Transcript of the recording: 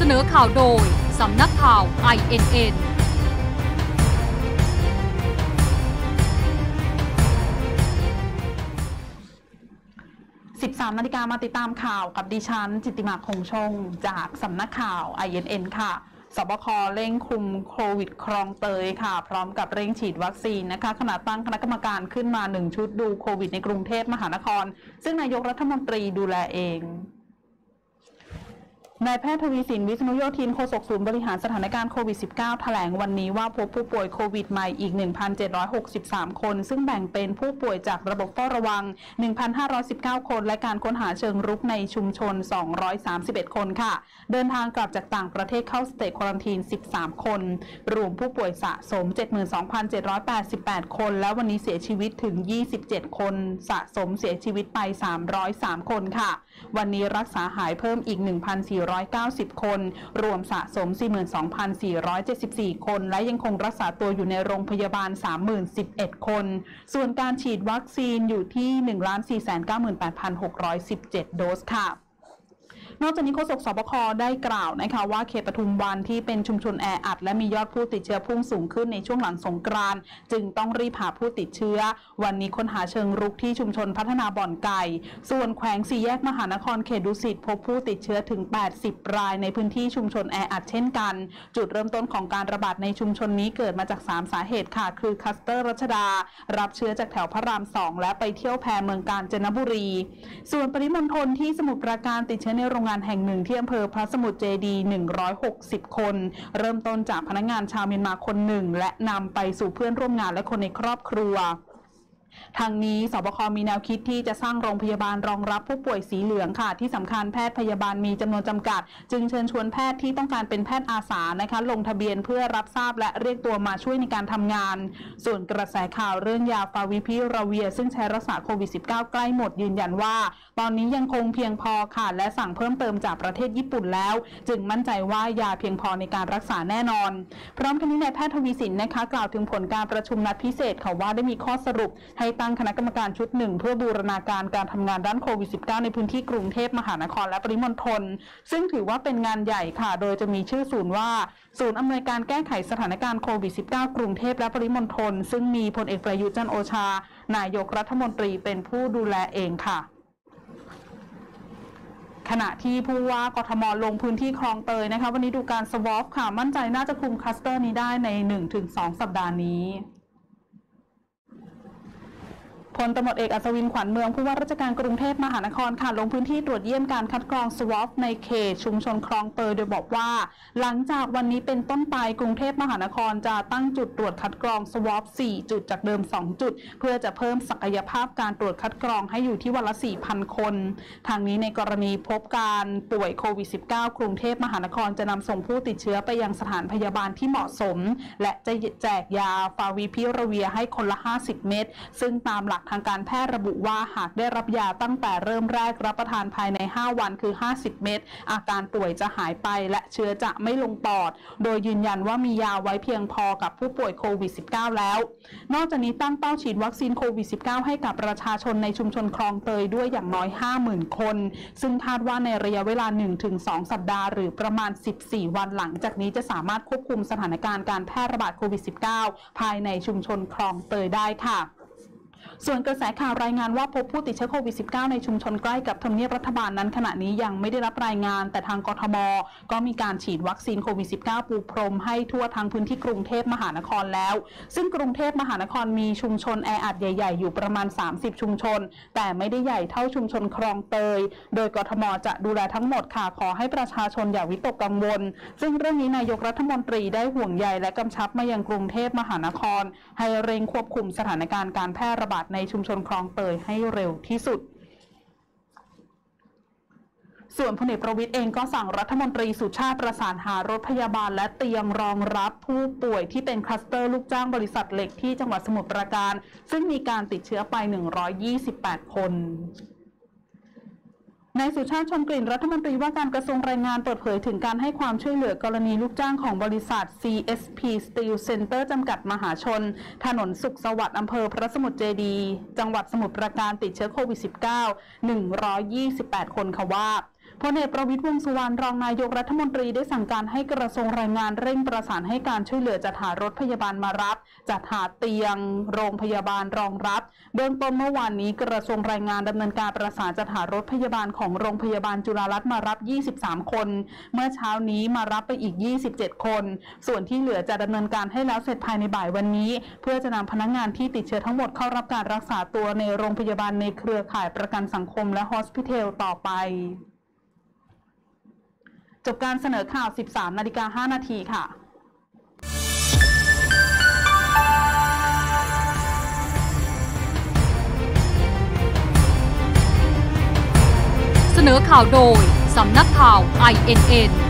นอข่าวโดยสำนักข่าว INN 13 นาฬิกามาติดตามข่าวกับดิฉันจิตติมาคงชงจากสำนักข่าว INN ค่ะสบคเร่งคุมโควิดคลองเตยค่ะพร้อมกับเร่งฉีดวัคซีนนะคะขณะตั้งคณะกรรมการขึ้นมา1ชุดดูโควิดในกรุงเทพมหานครซึ่งนายกรัฐมนตรีดูแลเองนายแพทย์ทวีสินวิษณุโยธินโฆษกศูนย์บริหารสถานการณ์โควิด -19 แถลงวันนี้ว่าพบผู้ป่วยโควิดใหม่อีก 1,763 คนซึ่งแบ่งเป็นผู้ป่วยจากระบบเฝ้าระวัง 1,519 คนและการค้นหาเชิงรุกในชุมชน 231 คนค่ะเดินทางกลับจากต่างประเทศเข้าสเตจควอรันทีน 13 คนรวมผู้ป่วยสะสม 72,788 คนและวันนี้เสียชีวิตถึง 27 คนสะสมเสียชีวิตไป 303 คนค่ะวันนี้รักษาหายเพิ่มอีก 1,490 คนรวมสะสม 42,474 คนและยังคงรักษาตัวอยู่ในโรงพยาบาล 30,011 คนส่วนการฉีดวัคซีนอยู่ที่ 1,498,617 โดสค่ะนอกจากนี้โฆษกสบคได้กล่าวนะคะว่าเขตปทุมวันที่เป็นชุมชนแออัดและมียอดผู้ติดเชื้อพุ่งสูงขึ้นในช่วงหลังสงกรานต์จึงต้องรีบหาผู้ติดเชื้อวันนี้ค้นหาเชิงรุกที่ชุมชนพัฒนาบ่อนไก่ส่วนแขวงสี่แยกมหานครเขตดุสิตพบผู้ติดเชื้อถึง80รายในพื้นที่ชุมชนแออัดเช่นกันจุดเริ่มต้นของการระบาดในชุมชนนี้เกิดมาจาก3สาเหตุค่ะคือคลัสเตอร์รัชดารับเชื้อจากแถวพระราม2และไปเที่ยวแพเมืองกาญจนบุรีส่วนปริมณฑลที่สมุทรปราการติดเชื้อในโรงงานแห่งหนึ่งที่อำเภอพระสมุทรเจดีย์160 คนเริ่มต้นจากพนักงานชาวเมียนมาคนหนึ่งและนำไปสู่เพื่อนร่วมงานและคนในครอบครัวทางนี้สบคมีแนวคิดที่จะสร้างโรงพยาบาลรองรับผู้ป่วยสีเหลืองค่ะที่สำคัญแพทย์พยาบาลมีจำนวนจำกัดจึงเชิญชวนแพทย์ที่ต้องการเป็นแพทย์อาสานะคะลงทะเบียนเพื่อรับทราบและเรียกตัวมาช่วยในการทำงานส่วนกระแสข่าวเรื่องยาฟาวิพิราเวียซึ่งใช้รักษาโควิด -19 ใกล้หมดยืนยันว่าตอนนี้ยังคงเพียงพอค่ะและสั่งเพิ่มเติมจากประเทศญี่ปุ่นแล้วจึงมั่นใจว่ายาเพียงพอในการรักษาแน่นอนพร้อมกันนี้นายแพทย์ทวีสินนะคะกล่าวถึงผลการประชุมนัดพิเศษค่ะว่าได้มีข้อสรุปให้ตั้งคณะกรรมการชุดหนึ่งเพื่อบูรณาการการทำงานด้านโควิด -19 ในพื้นที่กรุงเทพมหานครและปริมณฑลซึ่งถือว่าเป็นงานใหญ่ค่ะโดยจะมีชื่อศูนย์ว่าศูนย์อำนวยการแก้ไขสถานการณ์โควิด -19 กรุงเทพและปริมณฑลซึ่งมีพลเอกประยุทธ์จันทร์โอชานายกรัฐมนตรีเป็นผู้ดูแลเองค่ะขณะที่ผู้ว่ากทมลงพื้นที่คลองเตยนะคะวันนี้ดูการสวอปค่ะมั่นใจน่าจะคุมคลัสเตอร์นี้ได้ใน 1-2 สัปดาห์นี้พลตำรวจเอกอัศวินขวัญเมืองผู้ว่าราชการกรุงเทพมหานครค่ะลงพื้นที่ตรวจเยี่ยมการคัดกรองสวอปในเขตชุมชนคลองเตยโดยบอกว่าหลังจากวันนี้เป็นต้นไปกรุงเทพมหานครจะตั้งจุดตรวจคัดกรองสวอป4จุดจากเดิม2จุดเพื่อจะเพิ่มศักยภาพการตรวจคัดกรองให้อยู่ที่วันละ 4,000 คนทางนี้ในกรณีพบการป่วยโควิด -19 กรุงเทพมหานครจะนำส่งผู้ติดเชื้อไปยังสถานพยาบาลที่เหมาะสมและจะแจกยาฟาวิพิราเวียให้คนละ50 เม็ดซึ่งตามหลักทางการแพทย์ระบุว่าหากได้รับยาตั้งแต่เริ่มแรกรับประทานภายใน5วันคือ50 เม็ดอาการป่วยจะหายไปและเชื้อจะไม่ลงปอดโดยยืนยันว่ามียาไว้เพียงพอกับผู้ป่วยโควิด -19 แล้วนอกจากนี้ตั้งเป้าฉีดวัคซีนโควิด -19 ให้กับประชาชนในชุมชนคลองเตยด้วยอย่างน้อย 50,000 คนซึ่งคาดว่าในระยะเวลา 1-2 สัปดาห์หรือประมาณ14 วันหลังจากนี้จะสามารถควบคุมสถานการณ์การแพร่ระบาดโควิด -19 ภายในชุมชนคลองเตยได้ค่ะส่วนกระแสข่าวรายงานว่าพบผู้ติดเชื้อโควิด -19 ในชุมชนใกล้กับทำเนียบรัฐบาลนั้นขณะนี้ยังไม่ได้รับรายงานแต่ทางกทมก็มีการฉีดวัคซีนโควิด -19 ปูพรมให้ทั่วทั้งพื้นที่กรุงเทพมหานครแล้วซึ่งกรุงเทพมหานครมีชุมชนแออัดใหญ่ๆอยู่ประมาณ30ชุมชนแต่ไม่ได้ใหญ่เท่าชุมชนคลองเตยโดยกทมจะดูแลทั้งหมดค่ะขอให้ประชาชนอย่าวิตกกังวลซึ่งเรื่องนี้นายกรัฐมนตรีได้ห่วงใยและกำชับมายังกรุงเทพมหานครให้เร่งควบคุมสถานการณ์การแพร่ระบาดในชุมชนคลองเตยให้เร็วที่สุดส่วนพลเอกประวิตรเองก็สั่งรัฐมนตรีสุชาติประสานหารถพยาบาลและเตียงรองรับผู้ป่วยที่เป็นคลัสเตอร์ลูกจ้างบริษัทเหล็กที่จังหวัดสมุทรปราการซึ่งมีการติดเชื้อไป128 คนนายสุชาติชมกลิ่นรัฐมนตรีว่าการกระทรวงแรงงานเปิดเผยถึงการให้ความช่วยเหลือกรณีลูกจ้างของบริษัท CSP Steel Center จำกัดมหาชนถนนสุขสวัสดิ์อำเภอพระสมุทรเจดีย์จังหวัดสมุทรปราการติดเชื้อโควิด -19 128 คนค่ะว่าพลเอกประวิตร วงษ์สุวรรณรองนายกรัฐมนตรีได้สั่งการให้กระทรวงแรงงานเร่งประสานให้การช่วยเหลือจัดหารถพยาบาลมารับจัดหาเตียงโรงพยาบาลรองรับเบื้องต้นเมื่อวานนี้กระทรวงแรงงานดำเนินการประสานจัดหารถพยาบาลของโรงพยาบาลจุฬารัตน์มารับ23คนเมื่อเช้านี้มารับไปอีก27คนส่วนที่เหลือจะดำเนินการให้แล้วเสร็จภายในบ่ายวันนี้เพื่อจะนำพนักงานที่ติดเชื้อทั้งหมดเข้ารับการรักษาตัวในโรงพยาบาลในเครือข่ายประกันสังคมและฮอสพิทอลต่อไปจบการเสนอข่าว 13:05 นาทีค่ะเสนอข่าวโดยสำนักข่าว INN